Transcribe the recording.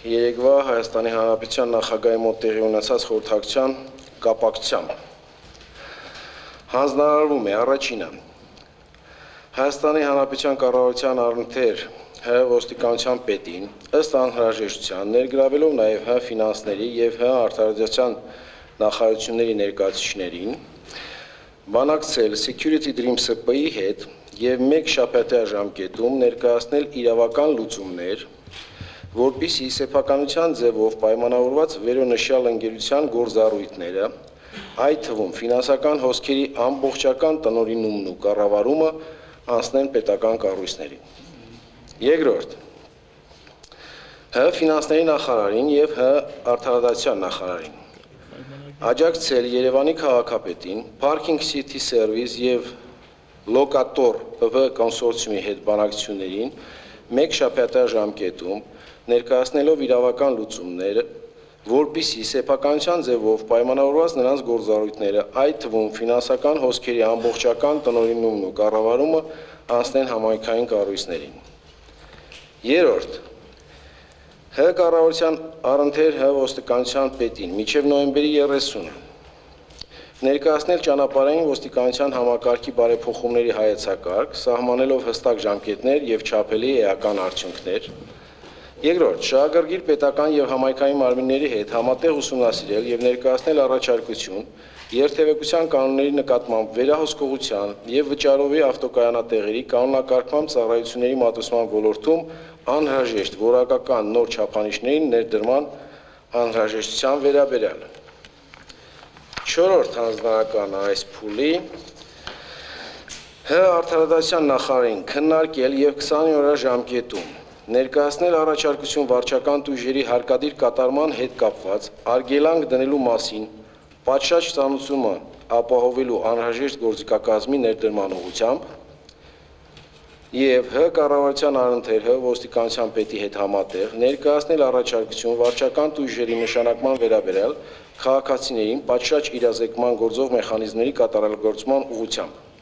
Երեկվա Հայաստանի Հանրապետության նախագահի մոտ տեղի ունեցած խորհրդակցության կապակցությամբ հանձնարարվում է առաջինը Հայաստանի Հանրապետության կառավարության առընթեր ՀՀ ոստիկանության պետին ըստ անհրաժեշտության ներգրավելով նաև ՀՀ ֆինանսների եւ ՀՀ արտադրության նախարարությունների ներկայացուցիչներին բանակցել Security Dream ՍՊ-ի հետ եւ մեկ շաբաթյա ժամկետում ներկայացնել իրավական լուծումներ, որպեսզի սեփականության ձևով պայմանավորված վերոնշյալ ընկերության գործառույթները, այդ թվում ֆինանսական հոսքերի ամբողջական տնօրինումն ու կառավարումը անցնեն պետական կառույցներին։ Երկրորդ, ՀՀ ֆինանսների նախարարին եւ ՀՀ արտադրության նախարարին աջակցել Երևանի քաղաքապետին Parking City Service եւ Locator ՊՎ կոնսորցիումի հետ բանակցություններին մեկ շաբաթյա ժամկետում ներկայացնելով իրավական լուծումները, որպեսզի սեփականության ձևով պայմանավորված նրանց գործառույթները, այդ թվում ֆինանսական հոսքերի ամբողջական տնօրինումն ու կառավարումը անցնեն համայնքային կառույցներին։ Երրորդ, ՀՀ կառավարության առընթեր ՀՀ ոստիկանության պետին մինչև նոյեմբերի 30-ը ներկայացնել ճանապարհային ոստիկանության համակարգի բարեփոխումների հայեցակարգ, սահմանելով հստակ ժամկետներ եւ չափելի էական արդյունքներ։ Երկրորդ, շահագրգիռ պետական եւ համայնքային մարմինների հետ համատեղ ուսումնասիրել եւ ներկայացնել առաջարկություն երթևեկության կանոնների նկատմամբ վերահսկողության եւ վճարովի ավտոկայանատեղերի կանոնակարգման ծառայությունների մատուցման ոլորտում անհրաժեշտ որակական նոր չափանիշների ներդրման անհրաժեշտության վերաբերյալ։ Չորրորդ հանձնարարականը այս փուլի ՀՀ արտադրության նախարարին քննարկել եւ 20 օրյա ժամկետում ներկայացնել առաջարկություն վարչական տույժերի հարկադիր կատարման հետ կապված արգելանք դնելու մասին պատշաճ ծանուցումը ապահովելու անհրաժեշտ գործիքակազմի ներդրման ուղղությամբ եւ ՀՀ կառավարության առընթեր ՀՀ ոստիկանության պետի հետ համատեղ ներկայացնել առաջարկություն վարչական տույժերի նշանակման վերաբերյալ քաղաքացիներին պատշաճ իրազեկման գործող մեխանիզմների կատարելագործման ուղղությամբ։